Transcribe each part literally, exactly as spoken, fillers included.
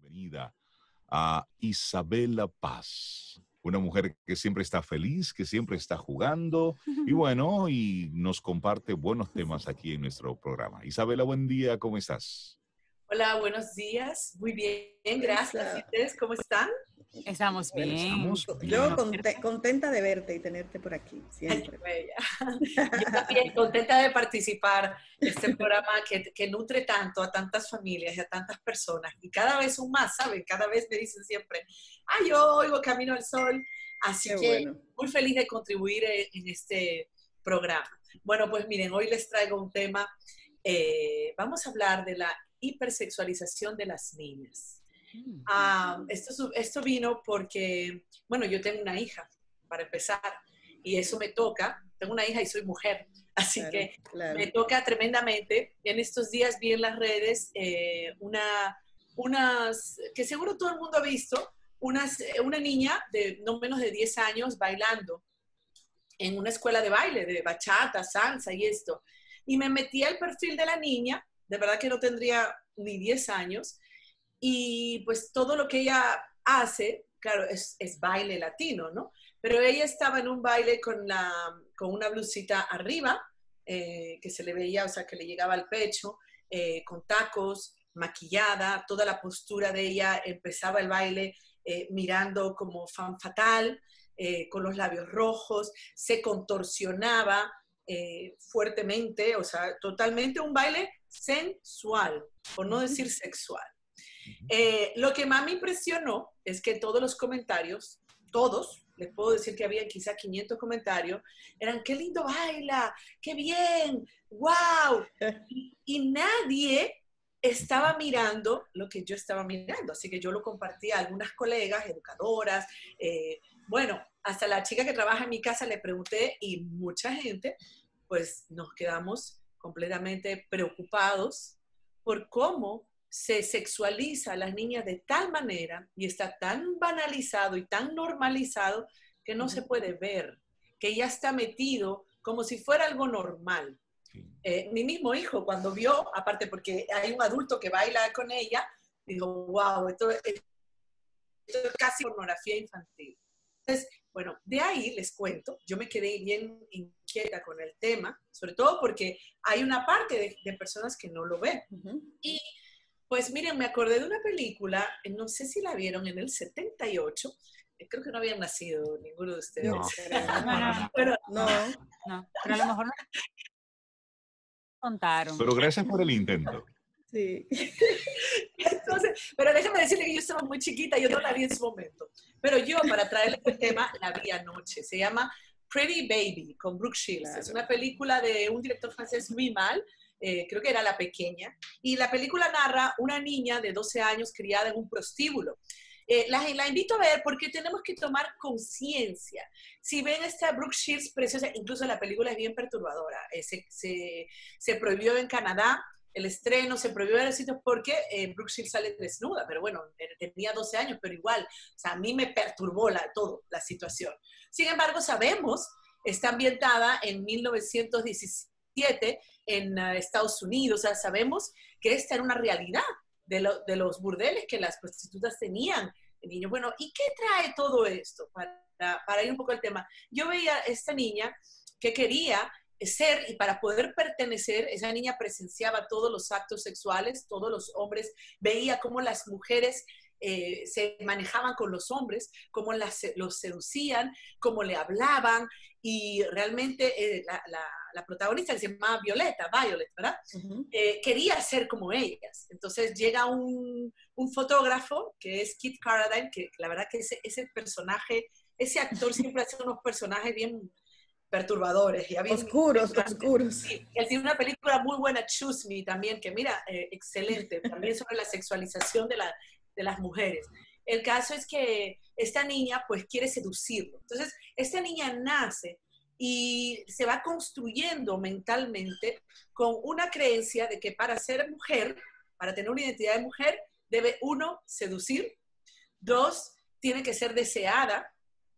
bienvenida a Isabela Paz, una mujer que siempre está feliz, que siempre está jugando y bueno, y nos comparte buenos temas aquí en nuestro programa. Isabela, buen día, ¿cómo estás? Hola, buenos días. Muy bien, gracias. ¿Y ustedes cómo están? Estamos bien. Estamos bien. Yo conte contenta de verte y tenerte por aquí, siempre. Ay, yo también contenta de participar en este programa que, que nutre tanto a tantas familias y a tantas personas. Y cada vez son más, ¿saben? Cada vez me dicen siempre, ah, yo oigo Camino al Sol. Así Qué que bueno. muy feliz de contribuir en, en este programa. Bueno, pues miren, hoy les traigo un tema. Eh, vamos a hablar de la hipersexualización de las niñas. Uh, esto, esto vino porque, bueno, yo tengo una hija, para empezar, y eso me toca. Tengo una hija y soy mujer, así Claro, que claro. me toca tremendamente. En estos días vi en las redes eh, una, unas, que seguro todo el mundo ha visto, unas, una niña de no menos de diez años bailando en una escuela de baile, de bachata, salsa y esto. Y me metí al perfil de la niña, de verdad que no tendría ni diez años, y pues todo lo que ella hace, claro, es, es baile latino, ¿no? Pero ella estaba en un baile con, la, con una blusita arriba, eh, que se le veía, o sea, que le llegaba al pecho, eh, con tacos, maquillada, toda la postura de ella, empezaba el baile eh, mirando como fan fatal, eh, con los labios rojos, se contorsionaba eh, fuertemente, o sea, totalmente un baile sensual, por no decir sexual. Eh, lo que más me impresionó es que todos los comentarios, todos, les puedo decir que había quizá quinientos comentarios, eran qué lindo baila, qué bien, wow. Y, y nadie estaba mirando lo que yo estaba mirando, así que yo lo compartí a algunas colegas, educadoras, eh, bueno, hasta la chica que trabaja en mi casa le pregunté y mucha gente, pues nos quedamos completamente preocupados por cómo se sexualiza a las niñas de tal manera y está tan banalizado y tan normalizado que no se puede ver, que ya está metido como si fuera algo normal. Sí. Eh, mi mismo hijo cuando vio, aparte porque hay un adulto que baila con ella, dijo, wow, esto, esto es casi pornografía infantil. Entonces, bueno, de ahí les cuento, yo me quedé bien inquieta con el tema, sobre todo porque hay una parte de, de personas que no lo ven. Uh-huh. Y pues miren, me acordé de una película, no sé si la vieron en el setenta y ocho, creo que no habían nacido ninguno de ustedes. No, no, no, pero, no, no, pero a lo mejor no contaron. Pero gracias por el intento. Sí. Entonces, pero déjame decirle que yo estaba muy chiquita, yo no la vi en su momento. Pero yo, para traerle el tema, la vi anoche. Se llama Pretty Baby, con Brooke Shields. Claro. Es una película de un director francés muy mal, eh, creo que era La Pequeña, y la película narra una niña de doce años criada en un prostíbulo. Eh, la, la invito a ver porque tenemos que tomar conciencia. Si ven esta Brooke Shields preciosa, incluso la película es bien perturbadora. Eh, se, se, se prohibió en Canadá el estreno, se prohibió en los sitios porque eh, Brooke Shields sale desnuda, pero bueno, tenía doce años, pero igual, o sea, a mí me perturbó la, todo la situación. Sin embargo, sabemos, está ambientada en mil novecientos diecisiete en uh, Estados Unidos, o sea, sabemos que esta era una realidad de, lo, de los burdeles que las prostitutas tenían. Niños. Bueno, ¿y qué trae todo esto? Para, para ir un poco al tema. Yo veía a esta niña que quería ser, y para poder pertenecer, esa niña presenciaba todos los actos sexuales, todos los hombres, veía cómo las mujeres eh, se manejaban con los hombres, cómo las, los seducían, cómo le hablaban, y realmente eh, la, la, la protagonista, que se llamaba Violeta, Violet, ¿verdad? Uh-huh. Eh, quería ser como ellas. Entonces llega un, un fotógrafo, que es Kit Carradine, que la verdad que ese, ese personaje, ese actor siempre hace unos personajes bien perturbadores. Ya bien, oscuros, bien, oscuros. Sí, él tiene una película muy buena, Choose Me, también, que mira, eh, excelente, también sobre la sexualización de, la, de las mujeres. El caso es que esta niña, pues, quiere seducirlo. Entonces, esta niña nace y se va construyendo mentalmente con una creencia de que para ser mujer, para tener una identidad de mujer, debe, uno, seducir, dos, tiene que ser deseada.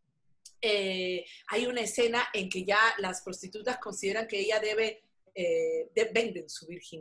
Eh, hay una escena en que ya las prostitutas consideran que ella debe, eh, de, venden su virginidad.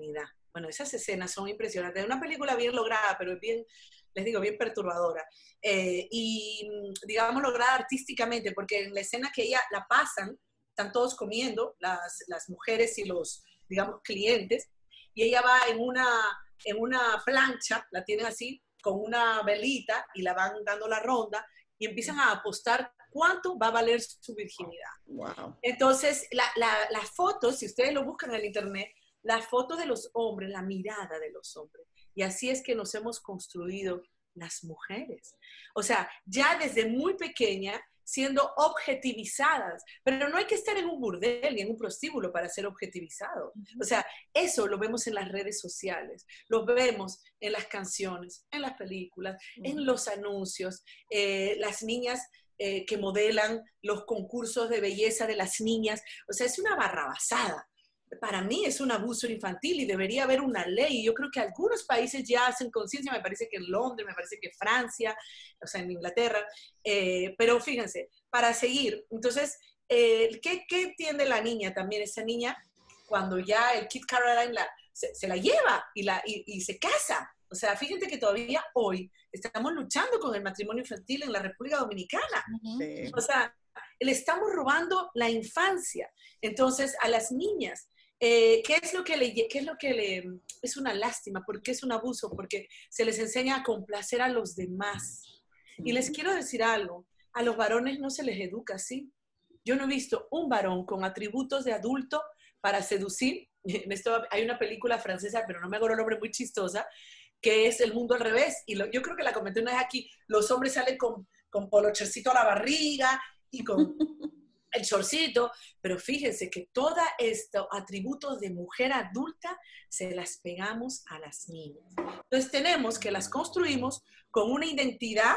Bueno, esas escenas son impresionantes. Es una película bien lograda, pero es bien, les digo, bien perturbadora. Eh, y, digamos, lograda artísticamente, porque en la escena que ella la pasan, están todos comiendo, las, las mujeres y los, digamos, clientes, y ella va en una, en una plancha, la tienen así, con una velita, y la van dando la ronda, y empiezan a apostar cuánto va a valer su virginidad. Wow. Entonces, las la, la fotos, si ustedes lo buscan en el internet, las fotos de los hombres, la mirada de los hombres. Y así es que nos hemos construido las mujeres. O sea, ya desde muy pequeña, siendo objetivizadas. Pero no hay que estar en un burdel ni en un prostíbulo para ser objetivizado. O sea, eso lo vemos en las redes sociales, lo vemos en las canciones, en las películas, en los anuncios, eh, las niñas eh, que modelan los concursos de belleza de las niñas. O sea, es una barrabasada. Para mí es un abuso infantil y debería haber una ley. Yo creo que algunos países ya hacen conciencia, me parece que en Londres, me parece que Francia, o sea, en Inglaterra. Eh, pero fíjense, para seguir, entonces, eh, ¿qué, ¿qué entiende la niña también? Esa niña, cuando ya el Kid Caroline la, se, se la lleva y, la, y, y se casa. O sea, fíjense que todavía hoy estamos luchando con el matrimonio infantil en la República Dominicana. Sí. O sea, le estamos robando la infancia. Entonces, a las niñas, Eh, ¿qué es lo que le, qué es lo que le, es una lástima? Porque es un abuso, porque se les enseña a complacer a los demás. Y les quiero decir algo, a los varones no se les educa así. Yo no he visto un varón con atributos de adulto para seducir. En esto hay una película francesa, pero no me acuerdo el nombre, muy chistosa, que es El mundo al revés. Y lo, yo creo que la comenté una vez aquí, los hombres salen con, con polochercito a la barriga y con el shortcito, pero fíjense que todos estos atributos de mujer adulta se las pegamos a las niñas. Entonces tenemos que las construimos con una identidad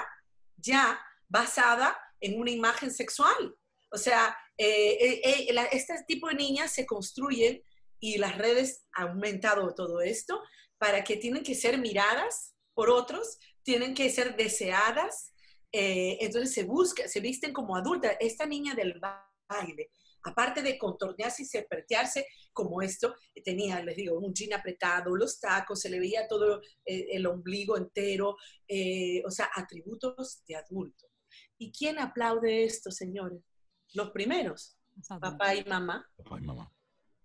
ya basada en una imagen sexual. O sea, eh, eh, eh, la, este tipo de niñas se construyen y las redes han aumentado todo esto para que tienen que ser miradas por otros, tienen que ser deseadas. Eh, entonces se busca, se visten como adultas. Esta niña del baile, aparte de contornearse y serpentearse como esto, tenía, les digo, un jean apretado, los tacos, se le veía todo eh, el ombligo entero, eh, o sea, atributos de adulto. ¿Y quién aplaude esto, señores? Los primeros, papá y mamá. Papá y mamá.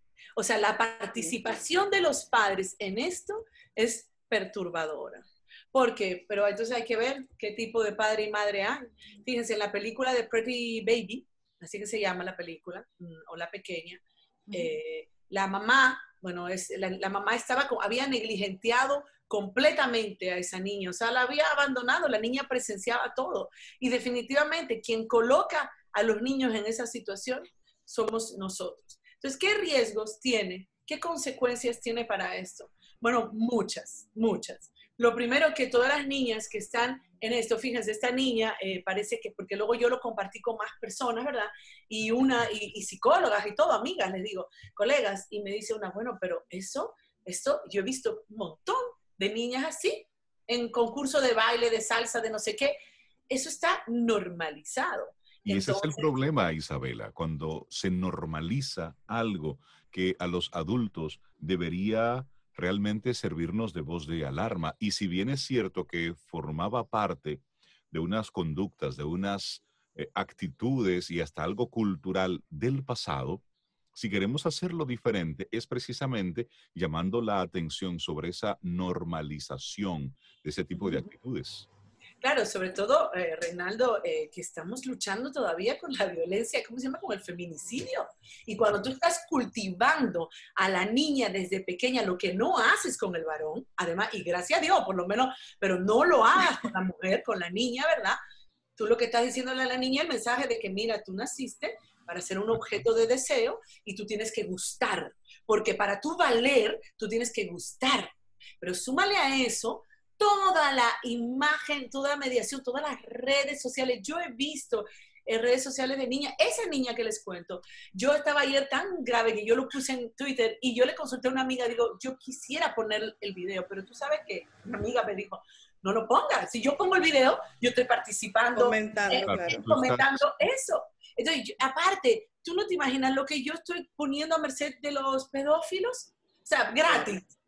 O sea, la participación de los padres en esto es perturbadora. ¿Por qué? Pero entonces hay que ver qué tipo de padre y madre hay. Fíjense, en la película de Pretty Baby, así que se llama la película, o La Pequeña, eh, la mamá, bueno, es, la, la mamá estaba, había negligenciado completamente a esa niña, o sea, la había abandonado, la niña presenciaba todo. Y definitivamente quien coloca a los niños en esa situación somos nosotros. Entonces, ¿qué riesgos tiene? ¿Qué consecuencias tiene para esto? Bueno, muchas, muchas. Lo primero, que todas las niñas que están en esto, fíjense, esta niña eh, parece que, porque luego yo lo compartí con más personas, ¿verdad? Y una, y, y psicólogas y todo, amigas, les digo, colegas, y me dice una, bueno, pero eso, esto, yo he visto un montón de niñas así, en concurso de baile, de salsa, de no sé qué, eso está normalizado. Y Entonces, ese es el problema, Isabela, cuando se normaliza algo que a los adultos debería realmente servirnos de voz de alarma. Y si bien es cierto que formaba parte de unas conductas, de unas eh, actitudes y hasta algo cultural del pasado, si queremos hacerlo diferente, es precisamente llamando la atención sobre esa normalización de ese tipo de actitudes. claro, sobre todo, eh, Reinaldo, eh, que estamos luchando todavía con la violencia, ¿cómo se llama? Con el feminicidio. Y cuando tú estás cultivando a la niña desde pequeña, lo que no haces con el varón, además, y gracias a Dios, por lo menos, pero no lo hagas con la mujer, con la niña, ¿verdad? Tú lo que estás diciéndole a la niña, el mensaje de que, mira, tú naciste para ser un objeto de deseo y tú tienes que gustar. Porque para tú valer, tú tienes que gustar. Pero súmale a eso toda la imagen, toda la mediación, todas las redes sociales. Yo he visto en redes sociales de niñas, esa niña que les cuento, yo estaba ayer tan grave que yo lo puse en Twitter y yo le consulté a una amiga, digo, yo quisiera poner el video, pero tú sabes que una amiga me dijo, no lo pongas, si yo pongo el video, yo estoy participando, Comentando, eh, claro. comentando eso. Entonces, yo, aparte, tú no te imaginas lo que yo estoy poniendo a merced de los pedófilos, o sea, gratis.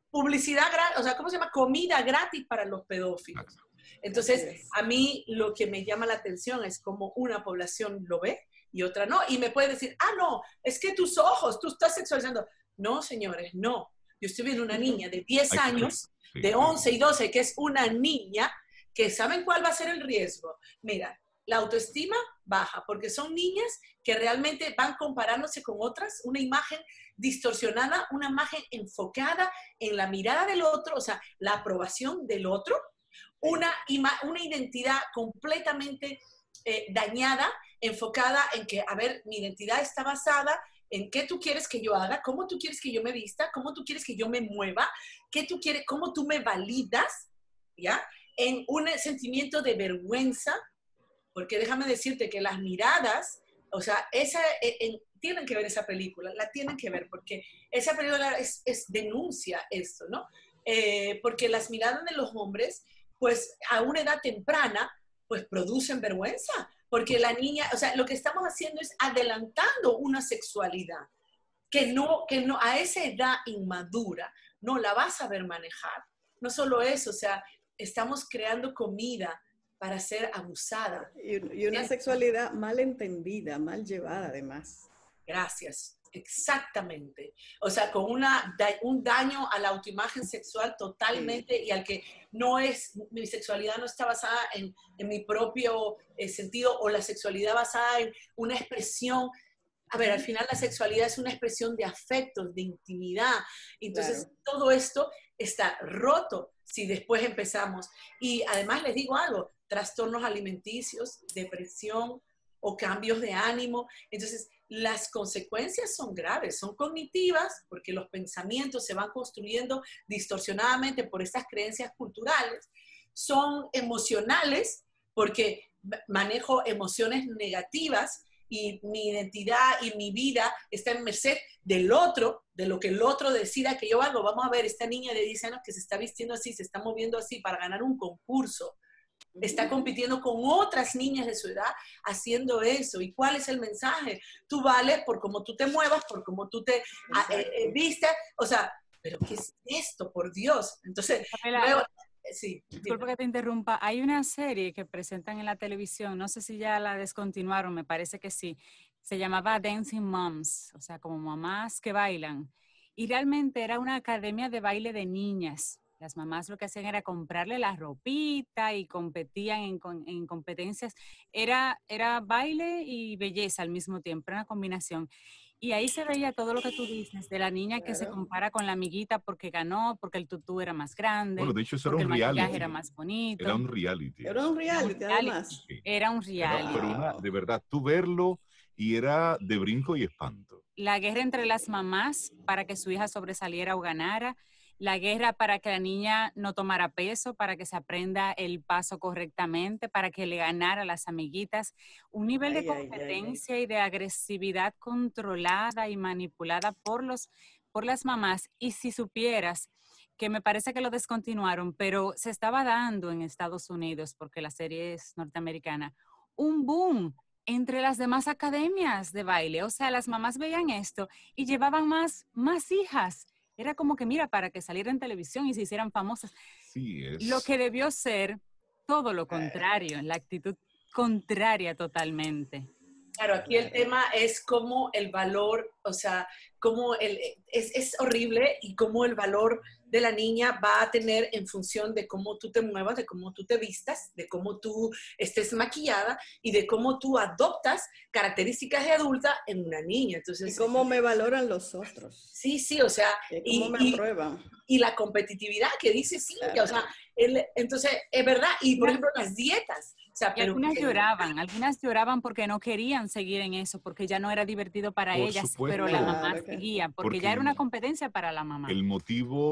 publicidad gratis, o sea, ¿cómo se llama? Comida gratis para los pedófilos. Entonces, a mí lo que me llama la atención es cómo una población lo ve y otra no. Y me puede decir, ah, no, es que tus ojos, tú estás sexualizando. No, señores, no. Yo estoy viendo una niña de diez años, de once y doce, que es una niña, que ¿saben cuál va a ser el riesgo? Mira, la autoestima baja, porque son niñas que realmente van comparándose con otras, una imagen distorsionada, una imagen enfocada en la mirada del otro, o sea, la aprobación del otro, una, una identidad completamente eh, dañada, enfocada en que, a ver, mi identidad está basada en qué tú quieres que yo haga, cómo tú quieres que yo me vista, cómo tú quieres que yo me mueva, qué tú quieres, cómo tú me validas, ¿ya? En un sentimiento de vergüenza, porque déjame decirte que las miradas, o sea, esa, en, tienen que ver esa película, la tienen que ver, porque esa película es, es denuncia esto, ¿no? Eh, porque las miradas de los hombres, pues a una edad temprana, pues producen vergüenza, porque la niña, o sea, lo que estamos haciendo es adelantando una sexualidad que no, que no, a esa edad inmadura no la vas a saber manejar. No solo eso, o sea, estamos creando comida para ser abusada. Y, y una sexualidad mal entendida, mal llevada además. Gracias, exactamente. O sea, con una, un daño a la autoimagen sexual totalmente sí. Y al que no es, mi sexualidad no está basada en, en mi propio eh, sentido o la sexualidad basada en una expresión. A ver, al final la sexualidad es una expresión de afectos, de intimidad. Entonces, claro. Todo esto está roto si después empezamos. Y además les digo algo, trastornos alimenticios, depresión o cambios de ánimo. Entonces, las consecuencias son graves, son cognitivas, porque los pensamientos se van construyendo distorsionadamente por estas creencias culturales. Son emocionales, porque manejo emociones negativas y mi identidad y mi vida está en merced del otro, de lo que el otro decida que yo hago. Vamos a ver, esta niña de diez años que se está vistiendo así, se está moviendo así para ganar un concurso. Está compitiendo con otras niñas de su edad haciendo eso. ¿Y cuál es el mensaje? Tú vales por cómo tú te muevas, por cómo tú te eh, eh, vistes. O sea, ¿pero qué es esto? Por Dios. Entonces, luego, sí. Disculpa que te interrumpa. Hay una serie que presentan en la televisión, no sé si ya la descontinuaron, me parece que sí. Se llamaba Dancing Moms, o sea, como mamás que bailan. Y realmente era una academia de baile de niñas. Las mamás lo que hacían era comprarle la ropita y competían en, en competencias. Era, era baile y belleza al mismo tiempo, era una combinación. Y ahí se veía todo lo que tú dices, de la niña que se compara con la amiguita porque ganó, porque el tutú era más grande, bueno, de hecho, eso porque era un el maquillaje reality. era más bonito. Era un reality. Era un reality, Era un reality además. Sí. Era un reality. Pero una, de verdad, tú verlo y era de brinco y espanto. La guerra entre las mamás para que su hija sobresaliera o ganara. La guerra para que la niña no tomara peso, para que se aprenda el paso correctamente, para que le ganara a las amiguitas. Un nivel ay, de competencia ay, ay, ay. y de agresividad controlada y manipulada por, los, por las mamás. Y si supieras que me parece que lo descontinuaron, pero se estaba dando en Estados Unidos, porque la serie es norteamericana, un boom entre las demás academias de baile. O sea, las mamás veían esto y llevaban más, más hijas. Era como que, mira, para que salieran en televisión y se hicieran famosas. Sí, es... Lo que debió ser todo lo contrario, la actitud contraria totalmente. Claro, aquí el tema es cómo el valor, o sea, cómo el, es, es horrible y cómo el valor de la niña va a tener en función de cómo tú te muevas, de cómo tú te vistas, de cómo tú estés maquillada y de cómo tú adoptas características de adulta en una niña. Entonces, y cómo me valoran los otros. Sí, sí, o sea, y cómo y, me aprueban. Y, y la competitividad que dice Cintia, claro. O sea, el, entonces, es verdad, y por ejemplo, las dietas. O sea, y pero algunas que, lloraban, algunas lloraban porque no querían seguir en eso, porque ya no era divertido para por ellas, supuesto, pero la mamá claro, seguía, porque, porque ya era una competencia para la mamá. El motivo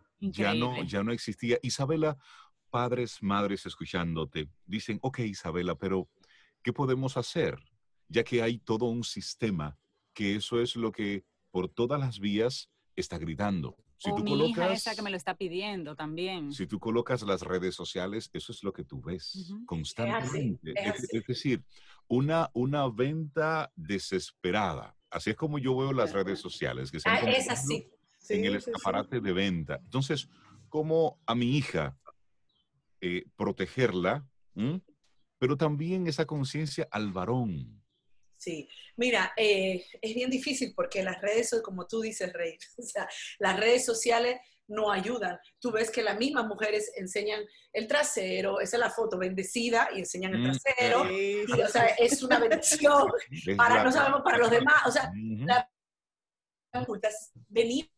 ya no, ya no existía. Isabela, padres, madres escuchándote, dicen, ok, Isabela, pero ¿qué podemos hacer? Ya que hay todo un sistema que eso es lo que por todas las vías está gritando. Si o tú mi colocas, hija esa que me lo está pidiendo también. Si tú colocas las redes sociales, eso es lo que tú ves uh-huh. constantemente. Es, así, es, es, es decir, una, una venta desesperada. Así es como yo veo las redes sociales. Que se han ah, es así. Sí, en el sí, sí. escaparate de venta. Entonces, ¿cómo a mi hija eh, protegerla? ¿Mm? Pero también esa conciencia al varón. Sí, mira, eh, es bien difícil porque las redes, son como tú dices, Rey, o sea, las redes sociales no ayudan. Tú ves que las mismas mujeres enseñan el trasero, esa es la foto bendecida y enseñan el Mm, trasero, Sí, y sí, o sea, sí. es una bendición es para, la, no sabemos, para los demás, o sea, Ujú. la venir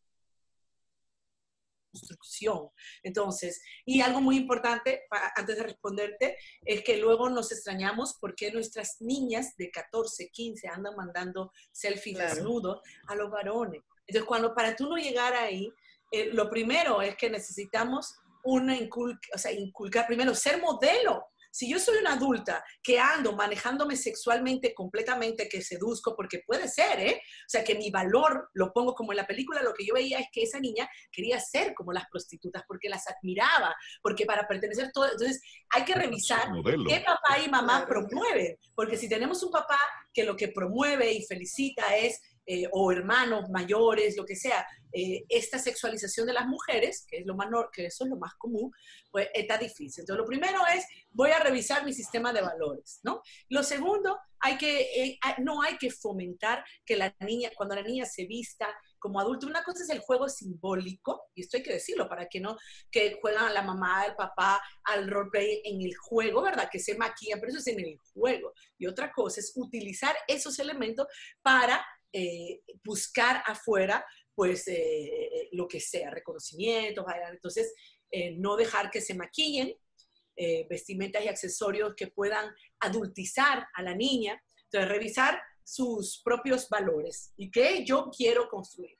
construcción. Entonces, y algo muy importante, para, antes de responderte, es que luego nos extrañamos porque nuestras niñas de catorce, quince andan mandando selfies Claro. desnudos a los varones. Entonces, cuando para tú no llegar ahí, eh, lo primero es que necesitamos una inculca, o sea, inculcar primero, ser modelo. Si yo soy una adulta que ando manejándome sexualmente completamente, que seduzco, porque puede ser, ¿eh? O sea, que mi valor lo pongo como en la película, lo que yo veía es que esa niña quería ser como las prostitutas, porque las admiraba, porque para pertenecer todo. Entonces, hay que revisar Modelo. qué papá y mamá Claro. promueven, porque si tenemos un papá que lo que promueve y felicita es, eh, o hermanos mayores, lo que sea, eh, esta sexualización de las mujeres, que es lo más, que eso es lo más común, pues está difícil. Entonces, lo primero es, voy a revisar mi sistema de valores, ¿no? Lo segundo, hay que, eh, no hay que fomentar que la niña, cuando la niña se vista como adulto, una cosa es el juego simbólico, y esto hay que decirlo, para que no, que juegan a la mamá, el papá, al roleplay en el juego, ¿verdad? Que se maquillan, pero eso es en el juego. Y otra cosa es utilizar esos elementos para eh, buscar afuera, pues, eh, lo que sea, reconocimientos, bailar. Entonces, eh, no dejar que se maquillen, eh, vestimentas y accesorios que puedan adultizar a la niña. Entonces, revisar sus propios valores y qué yo quiero construir.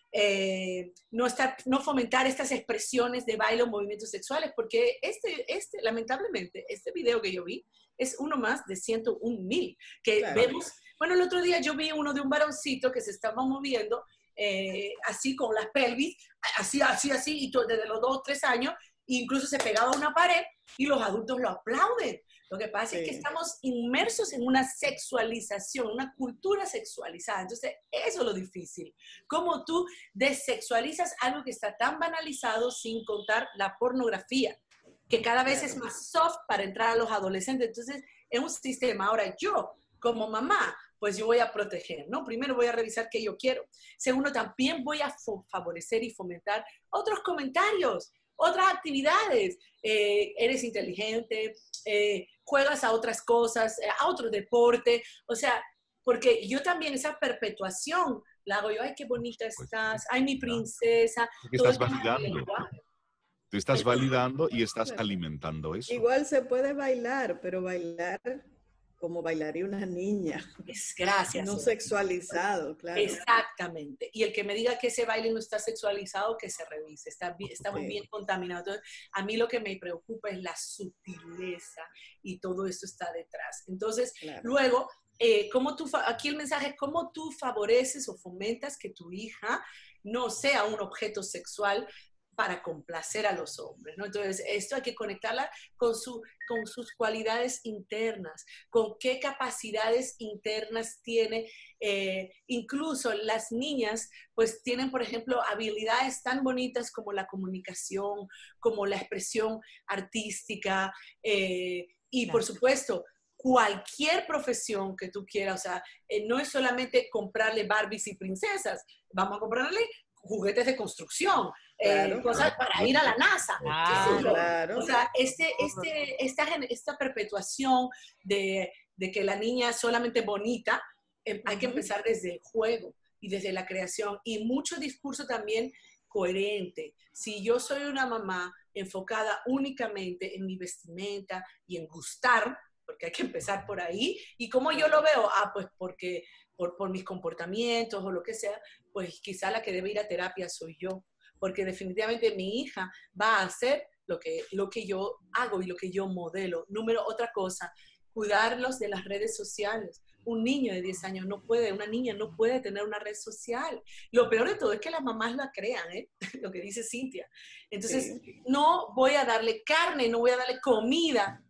Eh, no, estar, no fomentar estas expresiones de baile o movimientos sexuales, porque este, este, lamentablemente, este video que yo vi es uno más de ciento un mil, que Claro. vemos, bueno, el otro día yo vi uno de un varoncito que se estaba moviendo eh, así con las pelvis, así, así, así, y todo, desde los dos, tres años, incluso se pegaba a una pared y los adultos lo aplauden. Lo que pasa Sí. es que estamos inmersos en una sexualización, una cultura sexualizada. Entonces, eso es lo difícil. Cómo tú desexualizas algo que está tan banalizado, sin contar la pornografía, que cada vez Claro. es más soft para entrar a los adolescentes. Entonces, es un sistema. Ahora, yo, como mamá, pues yo voy a proteger, ¿no? Primero voy a revisar qué yo quiero. Segundo, también voy a favorecer y fomentar otros comentarios, otras actividades. Eh, eres inteligente, eh, juegas a otras cosas, eh, a otro deporte. O sea, porque yo también esa perpetuación la hago yo. Ay, qué bonita estás. Ay, mi princesa. Porque Todo estás el tema del validando. lenguaje. Tú estás validando y estás Claro. alimentando eso. Igual se puede bailar, pero bailar como bailaría una niña, Es, gracias. no sexualizado, claro. Exactamente. Y el que me diga que ese baile no está sexualizado, que se revise. Está bien, estamos Sí. bien contaminados. Entonces, a mí lo que me preocupa es la sutileza y todo esto está detrás. Entonces, Claro. luego, eh, ¿cómo tú, aquí el mensaje es cómo tú favoreces o fomentas que tu hija no sea un objeto sexual para complacer a los hombres, ¿no? Entonces, esto hay que conectarla con, su, con sus cualidades internas, con qué capacidades internas tiene. Eh, incluso las niñas, pues tienen, por ejemplo, habilidades tan bonitas como la comunicación, como la expresión artística, eh, y por supuesto, cualquier profesión que tú quieras. O sea, eh, no es solamente comprarle Barbies y princesas, vamos a comprarle juguetes de construcción, Claro. eh, cosas para ir a la NASA. Ah, Claro. O sea, este, este, esta, esta perpetuación de, de que la niña es solamente bonita, eh, hay que Ujú. empezar desde el juego y desde la creación. Y mucho discurso también coherente. Si yo soy una mamá enfocada únicamente en mi vestimenta y en gustar, porque hay que empezar por ahí, y como yo lo veo, ah, pues porque por, por mis comportamientos o lo que sea, pues quizá la que debe ir a terapia soy yo, porque definitivamente mi hija va a hacer lo que, lo que yo hago y lo que yo modelo. Número, otra cosa, cuidarlos de las redes sociales. Un niño de diez años no puede, una niña no puede tener una red social. Lo peor de todo es que las mamás la crean, ¿eh? Lo que dice Cintia. Entonces, Sí. no voy a darle carne, no voy a darle comida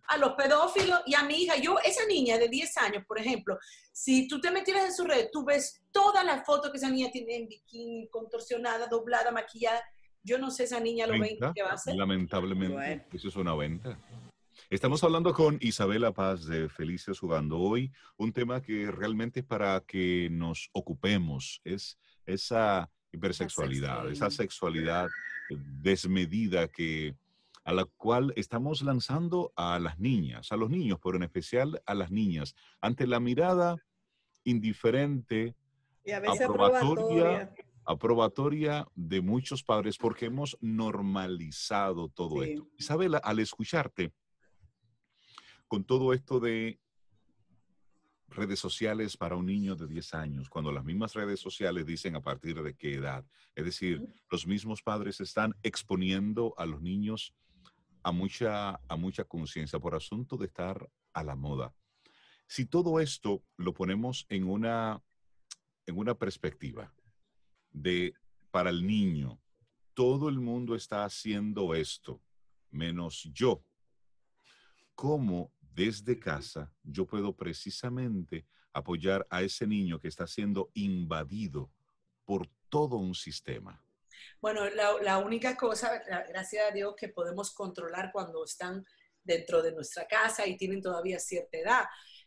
a los pedófilos y a mi hija. Yo, esa niña de diez años, por ejemplo, si tú te metieras en su red, tú ves todas las fotos que esa niña tiene en bikini, contorsionada, doblada, maquillada. Yo no sé esa niña lo veinte que va a hacer. Lamentablemente, Bueno. eso es una venta. Estamos hablando con Isabela Paz de Felices Jugando hoy, un tema que realmente es para que nos ocupemos, es esa hipersexualidad, esa sexualidad desmedida que, a la cual estamos lanzando a las niñas, a los niños, pero en especial a las niñas, ante la mirada indiferente, Y a veces aprobatoria, aprobatoria. aprobatoria de muchos padres, porque hemos normalizado todo Sí. esto. Isabela, al escucharte, con todo esto de redes sociales para un niño de diez años, cuando las mismas redes sociales dicen a partir de qué edad, es decir, los mismos padres están exponiendo a los niños a mucha, a mucha conciencia por asunto de estar a la moda. Si todo esto lo ponemos en una, en una perspectiva de, para el niño, todo el mundo está haciendo esto, menos yo. ¿Cómo desde casa yo puedo precisamente apoyar a ese niño que está siendo invadido por todo un sistema? Bueno, la, la única cosa, gracias a Dios, que podemos controlar cuando están dentro de nuestra casa y tienen todavía cierta edad.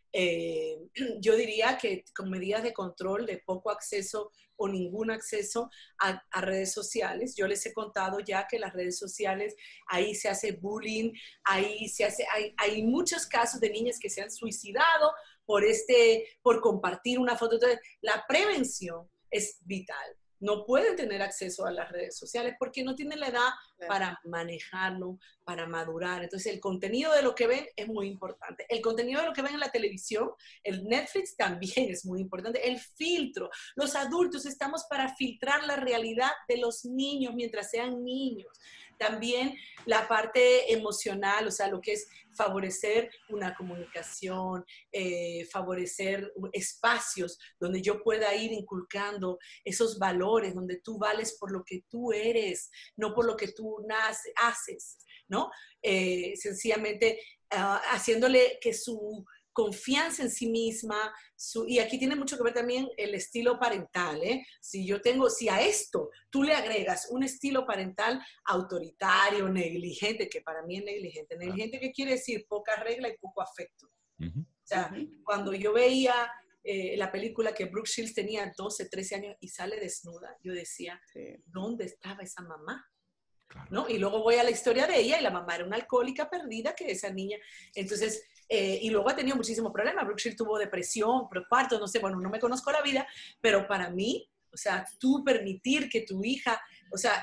Eh, yo diría que con medidas de control, de poco acceso o ningún acceso a, a redes sociales. Yo les he contado ya que las redes sociales, ahí se hace bullying, ahí se hace, hay, hay muchos casos de niñas que se han suicidado por, este, por compartir una foto. Entonces, la prevención es vital. No pueden tener acceso a las redes sociales porque no tienen la edad para manejarlo, para madurar. Entonces, el contenido de lo que ven es muy importante. El contenido de lo que ven en la televisión, el Netflix también es muy importante. El filtro. Los adultos estamos para filtrar la realidad de los niños mientras sean niños. También la parte emocional, o sea, lo que es favorecer una comunicación, eh, favorecer espacios donde yo pueda ir inculcando esos valores, donde tú vales por lo que tú eres, no por lo que tú nace, haces, ¿no? Eh, sencillamente uh, haciéndole que su confianza en sí misma, su, y aquí tiene mucho que ver también el estilo parental, ¿eh? Si yo tengo, si a esto tú le agregas un estilo parental autoritario, negligente, que para mí es negligente, negligente ¿qué quiere decir? Poca regla y poco afecto. Uh-huh. O sea, uh-huh. Cuando yo veía eh, la película que Brooke Shields tenía doce, trece años y sale desnuda, yo decía, sí. ¿Dónde estaba esa mamá? Claro. ¿No? Y luego voy a la historia de ella y la mamá era una alcohólica perdida que esa niña, entonces, eh, y luego ha tenido muchísimos problemas. Brooke Shields tuvo depresión, preparto, no sé, bueno, no me conozco la vida, pero para mí, o sea, tú permitir que tu hija, o sea,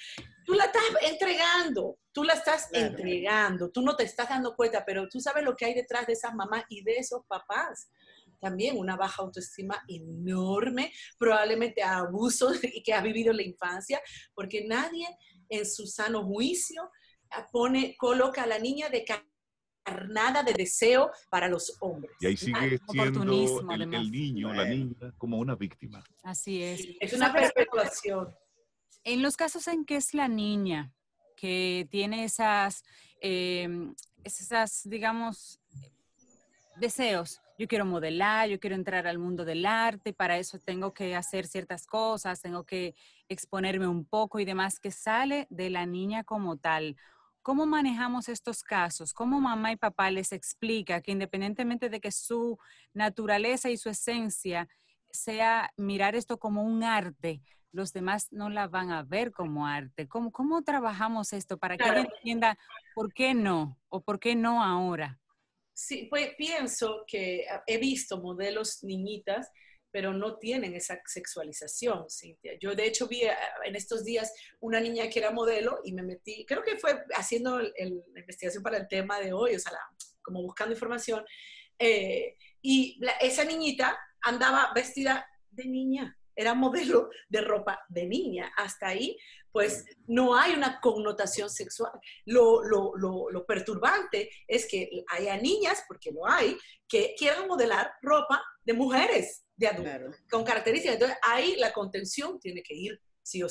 tú la estás entregando, tú la estás claro. entregando, tú no te estás dando cuenta, pero tú sabes lo que hay detrás de esas mamás y de esos papás. También una baja autoestima enorme, probablemente abusos y que ha vivido en la infancia, porque nadie en su sano juicio pone, coloca a la niña de carnada de deseo para los hombres. Y ahí sigue siendo el, el niño, bueno. la niña, como una víctima. Así es. Sí, es una perpetuación. En los casos en que es la niña que tiene esas, eh, esas, digamos, deseos. Yo quiero modelar, yo quiero entrar al mundo del arte, para eso tengo que hacer ciertas cosas, tengo que exponerme un poco y demás, que sale de la niña como tal. ¿Cómo manejamos estos casos? ¿Cómo mamá y papá les explica que independientemente de que su naturaleza y su esencia sea mirar esto como un arte, los demás no la van a ver como arte? ¿Cómo, cómo trabajamos esto para que ella entienda por qué no o por qué no ahora? Sí, pues pienso que he visto modelos niñitas, pero no tienen esa sexualización, Cintia. Yo de hecho vi en estos días una niña que era modelo y me metí, creo que fue haciendo el, el, la investigación para el tema de hoy, o sea, la, como buscando información, eh, y la, esa niñita andaba vestida de niña, era modelo de ropa de niña. Hasta ahí, pues, no hay una connotación sexual. Lo, lo, lo, lo perturbante es que haya niñas, porque lo hay, que quieran modelar ropa de mujeres, de adultos, claro. con características. Entonces, ahí la contención tiene que ir sí o sí,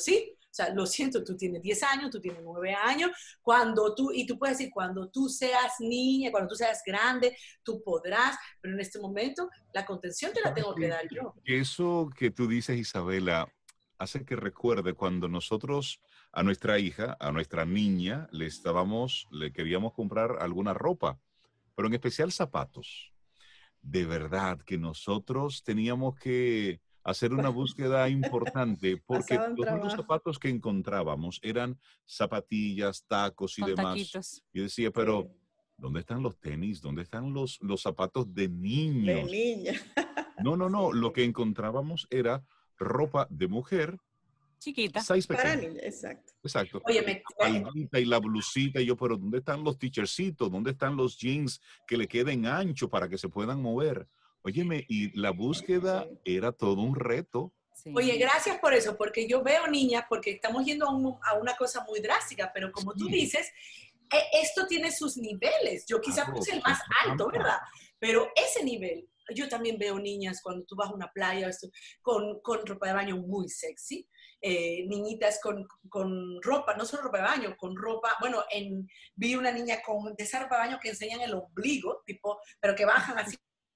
O sea, lo siento, tú tienes diez años, tú tienes nueve años, cuando tú, y tú puedes decir, cuando tú seas niña, cuando tú seas grande, tú podrás, pero en este momento la contención te la tengo que dar yo. Eso que tú dices, Isabela, hace que recuerde cuando nosotros a nuestra hija, a nuestra niña, le estábamos, le queríamos comprar alguna ropa, pero en especial zapatos. De verdad que nosotros teníamos que hacer una búsqueda importante porque Pasaban todos los trabajo. zapatos que encontrábamos eran zapatillas, tacos y Con demás. taquitos. Y decía, pero Sí, ¿dónde están los tenis? ¿Dónde están los, los zapatos de de niños? niña. No, no, no. Sí, Lo sí. que encontrábamos era ropa de mujer, Chiquita. size Para pequeño. niña, exacto. Exacto. Oye, Y me, la faldita y la blusita. Y yo, pero ¿dónde están los t-shirtsitos? ¿Dónde están los jeans que le queden ancho para que se puedan mover? Óyeme, y la búsqueda Sí. era todo un reto. Sí. Oye, gracias por eso, porque yo veo niñas, porque estamos yendo a, un- a una cosa muy drástica, pero como tú Sí, dices, e- esto tiene sus niveles. Yo quizás claro, puse el son más alto, trampas. ¿verdad? Pero ese nivel, yo también veo niñas cuando tú vas a una playa esto, con, con ropa de baño muy sexy, eh, niñitas con, con ropa, no solo ropa de baño, con ropa, bueno, en, vi una niña con de esa ropa de baño que enseñan el ombligo, tipo, pero que bajan así,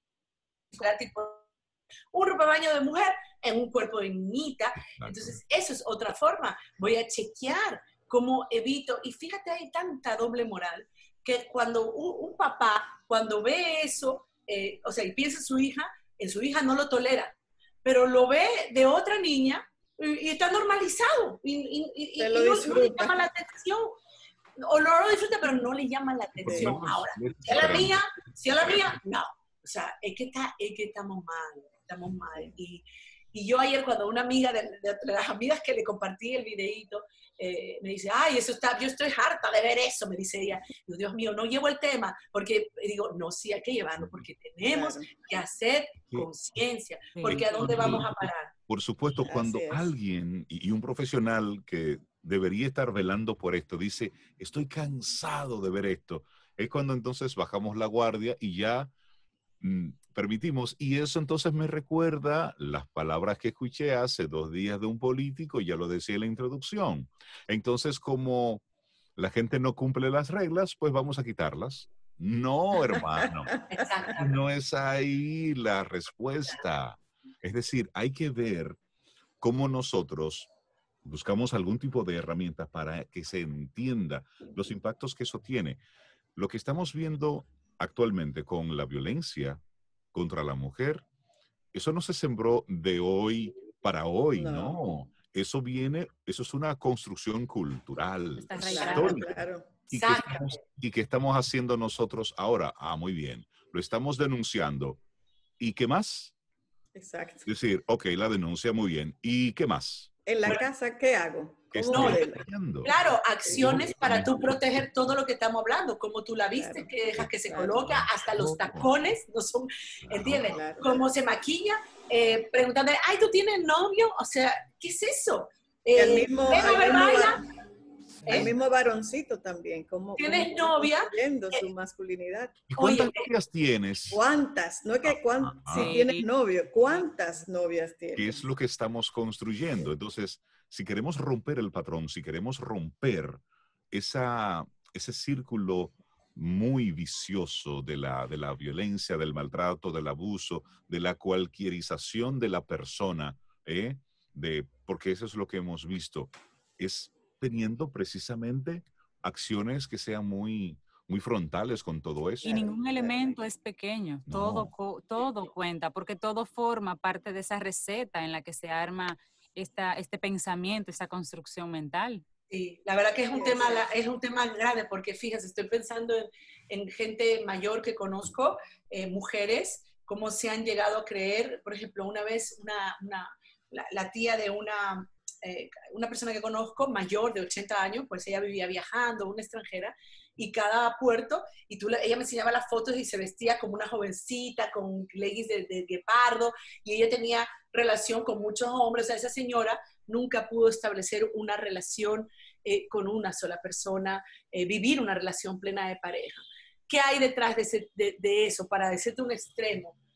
tipo un ropa de baño de mujer en un cuerpo de niñita. Exacto. Entonces, eso es otra forma. Voy a chequear cómo evito. Y fíjate, hay tanta doble moral que cuando un, un papá, cuando ve eso, eh, o sea, y piensa en su hija, en su hija no lo tolera, pero lo ve de otra niña y, y está normalizado y, y, y, Se y lo no, no le disfruta. llama la atención. O no lo disfruta, pero no le llama la atención. Volvemos- Ahora, volvemos si a la para- mía, si a la mía, no. O sea, es que, está, es que estamos mal, estamos mal. Y, y yo ayer cuando una amiga, de, de, de las amigas que le compartí el videíto, eh, me dice, ay, eso está, yo estoy harta de ver eso, me dice ella. Digo, Dios mío, no llevo el tema, porque digo, no, sí hay que llevarlo, porque tenemos Claro. que hacer Sí. conciencia, Sí. porque ¿a dónde Cuando- vamos a parar? Por supuesto, cuando Así es. alguien y y un profesional que debería estar velando por esto dice, estoy cansado de ver esto, es cuando entonces bajamos la guardia y ya mm, permitimos. Y eso entonces me recuerda las palabras que escuché hace dos días de un político, ya lo decía en la introducción. Entonces, como la gente no cumple las reglas, pues vamos a quitarlas. No, hermano. Exactamente. No es ahí la respuesta. Es decir, hay que ver cómo nosotros buscamos algún tipo de herramientas para que se entienda los impactos que eso tiene. Lo que estamos viendo actualmente con la violencia contra la mujer, eso no se sembró de hoy para hoy, No. no. Eso viene, eso es una construcción cultural, Está Claro, arraigado. histórica. claro. ¿Y qué, estamos, ¿Y qué estamos haciendo nosotros ahora? Ah, muy bien. Lo estamos denunciando. ¿Y qué más? Exacto. Es decir, ok, la denuncia, muy bien. ¿Y qué más? En la Bueno, casa, ¿qué hago? ¿qué ¿Cómo estoy modelo? haciendo? Claro, acciones para tú Obviamente. proteger todo lo que estamos hablando, como tú la viste, Claro, que dejas que se claro. coloca, hasta los Claro. tacones, no son, Claro. ¿entiendes? Claro. Cómo se maquilla, eh, preguntando, ay, ¿tú tienes novio? O sea, ¿qué es eso? Y al Eh, mismo, ven a al ver, mismo, baila, var- al ¿eh? mismo varoncito también, como ¿Tienes novia? construyendo su masculinidad. ¿Y cuántas Oye, novias tienes? ¿Cuántas? No es que cuán- Ah, si Sí. tienes novio, ¿cuántas novias ¿Qué tienes? es lo que estamos construyendo? Entonces, si queremos romper el patrón, si queremos romper esa, ese círculo muy vicioso de la, de la violencia, del maltrato, del abuso, de la cualquierización de la persona, ¿eh? de, porque eso es lo que hemos visto, es teniendo precisamente acciones que sean muy, muy frontales con todo eso. Y Claro, ningún claro. elemento es pequeño, No. todo, co- todo cuenta, porque todo forma parte de esa receta en la que se arma esta, este pensamiento, esa construcción mental. sí, la verdad que es un, Sí, tema, sí. la- es un tema grande, porque fíjate, estoy pensando en, en gente mayor que conozco, eh, mujeres, cómo se han llegado a creer, por ejemplo, una vez una, una, la, la tía de una, eh, una persona que conozco, mayor de ochenta años, pues ella vivía viajando, una extranjera, y cada puerto, y tú, ella me enseñaba las fotos y se vestía como una jovencita, con leggings de, de guepardo, y ella tenía relación con muchos hombres, o sea, esa señora nunca pudo establecer una relación eh, con una sola persona, eh, vivir una relación plena de pareja. ¿Qué hay detrás de, ese, de, de eso? Para decirte un extremo,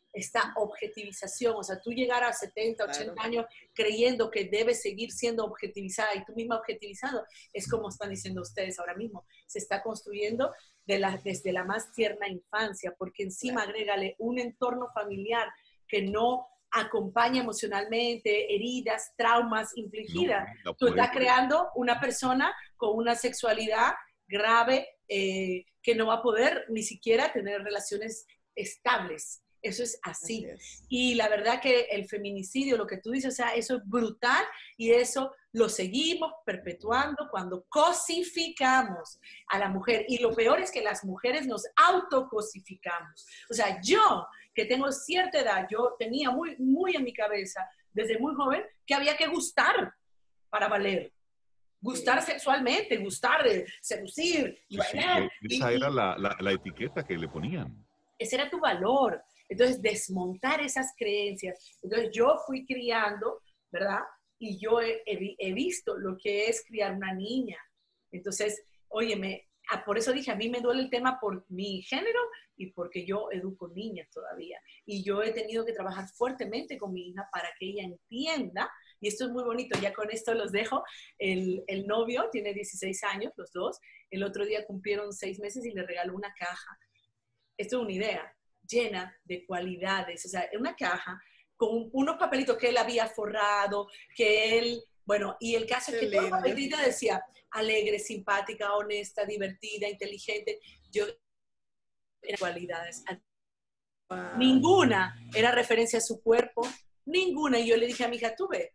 esta objetivización, o sea, tú llegar a setenta, ochenta Claro. años creyendo que debes seguir siendo objetivizada y tú misma objetivizando, es como están diciendo ustedes ahora mismo, se está construyendo de la, desde la más tierna infancia, porque encima Claro. agrégale un entorno familiar que no acompaña emocionalmente, heridas, traumas infligidas. No, Tú por estás eso- creando una persona con una sexualidad grave eh, que no va a poder ni siquiera tener relaciones estables. Eso es así. Así es. Y la verdad que el feminicidio, lo que tú dices, o sea, eso es brutal y eso lo seguimos perpetuando cuando cosificamos a la mujer. Y lo peor es que las mujeres nos autocosificamos. O sea, yo que tengo cierta edad, yo tenía muy, muy en mi cabeza desde muy joven que había que gustar para valer. Gustar sexualmente, gustar, eh, seducir y Sí, sí, bailar. que esa Y- era y- la, la, la etiqueta que le ponían. ese era tu valor. Entonces, desmontar esas creencias. Entonces, yo fui criando, ¿verdad? Y yo he, he, he visto lo que es criar una niña. Entonces, óyeme, ah, por eso dije, a mí me duele el tema por mi género y porque yo educo niñas todavía. Y yo he tenido que trabajar fuertemente con mi hija para que ella entienda, y esto es muy bonito, ya con esto los dejo, el, el novio tiene dieciséis años, los dos, el otro día cumplieron seis meses y le regaló una caja. Esto es una idea llena de cualidades, o sea, una caja con unos papelitos que él había forrado, que él, bueno, y el caso es Qué que todo el lindo. papelito decía alegre, simpática, honesta, divertida, inteligente. Yo, eran cualidades. Wow. Ninguna era referencia a su cuerpo, ninguna. Y yo le dije a mi hija, tú ve,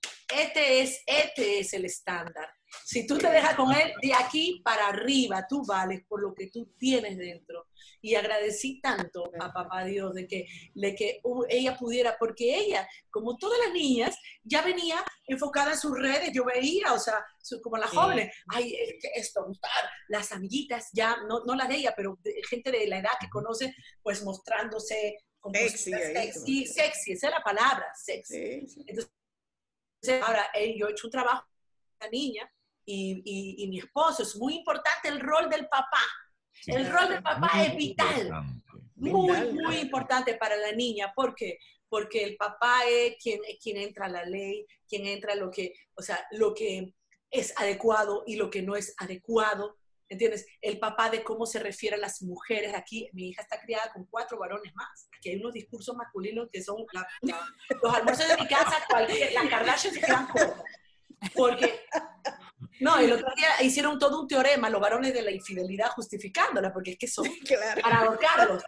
este es, este es el estándar. Si tú te dejas con él, de aquí para arriba, tú vales por lo que tú tienes dentro. Y agradecí tanto a papá Dios de que, de que uh, ella pudiera, porque ella, como todas las niñas, ya venía enfocada en sus redes, yo veía, o sea, su, como las Sí. jóvenes, ay, es que esto, gustar, las amiguitas, ya, no, no las de ella, pero de, gente de la edad que conoce, pues mostrándose como Sexy, ahí, sexy, como- sexy, esa es la palabra, sexy. Sí, sí. Entonces, ahora, eh, yo he hecho un trabajo con la niña y, y, y mi esposo, es muy importante el rol del papá. Sí. El rol del papá Muy es vital, importante. muy, Vital. muy importante para la niña. ¿Por qué? Porque el papá es quien, quien entra a la ley, quien entra a lo que, o sea, lo que es adecuado y lo que no es adecuado. ¿Entiendes? El papá de cómo se refiere a las mujeres. Aquí mi hija está criada con cuatro varones más. Aquí hay unos discursos masculinos que son la, la, los almuerzos de mi casa, cualquier, las Kardashian se quedan cortas. Porque, no, el otro día hicieron todo un teorema, los varones de la infidelidad, justificándola, porque es que son Claro. para ahorcarlos.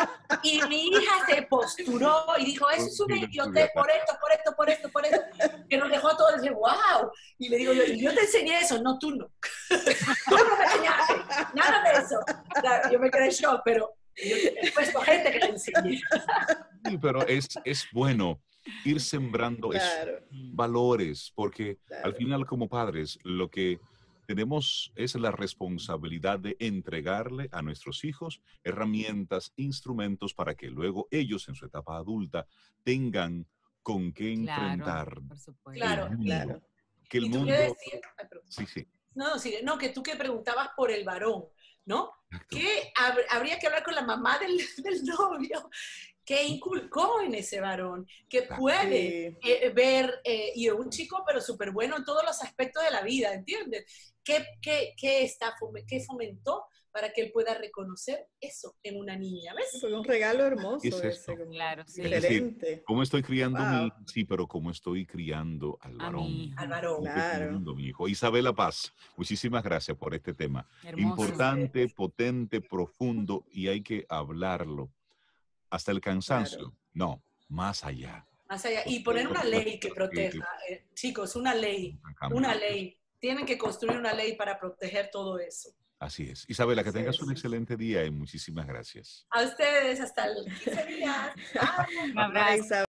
Y mi hija se posturó y dijo, eso es una idiotez por esto, por esto, por esto, por esto, que nos dejó a todos, y dije, wow. Y le digo yo, y yo te enseñé eso, no tú no. Tú no me enseñaste, nada de eso. O sea, yo me quedé en shock, pero yo he puesto gente que le enseñé. Sí, pero es, es bueno ir sembrando Claro. esos valores, porque Claro. al final como padres lo que tenemos es la responsabilidad de entregarle a nuestros hijos herramientas, instrumentos para que luego ellos en su etapa adulta tengan con qué Claro, enfrentar por supuesto. Claro. el mundo. Claro. Que el ¿Y tú mundo... qué decías? Ay, perdón. Sí, sí. No, no, sigue. No, que tú que preguntabas por el varón, ¿no? Exacto. Que hab- habría que hablar con la mamá del, del novio, que inculcó en ese varón, que Claro. puede Sí. eh, ver, eh, y es un chico, pero súper bueno en todos los aspectos de la vida, ¿entiendes? ¿Qué, qué, qué, está, fome- qué fomentó para que él pueda reconocer eso en una niña? ¿Ves? Fue un regalo hermoso Es ese. esto. Como Claro, sí. Es decir, diferente. ¿cómo estoy criando a mi Wow. hija? Sí, pero ¿cómo estoy criando al A varón? mi hijo. Al varón. ¿Cómo estoy Claro. criando a mi hijo? Isabela Paz, muchísimas gracias por este tema. Hermoso. Importante, potente, profundo, y hay que hablarlo hasta el cansancio. Claro. No, más allá. Más allá. Y poner una ley que proteja. Eh, chicos, una ley, una ley. Tienen que construir una ley para proteger todo eso. Así es. Isabela, que Así tengas es. un excelente día y muchísimas gracias. A ustedes, hasta el quince días. Chao. Un abrazo. Isabel.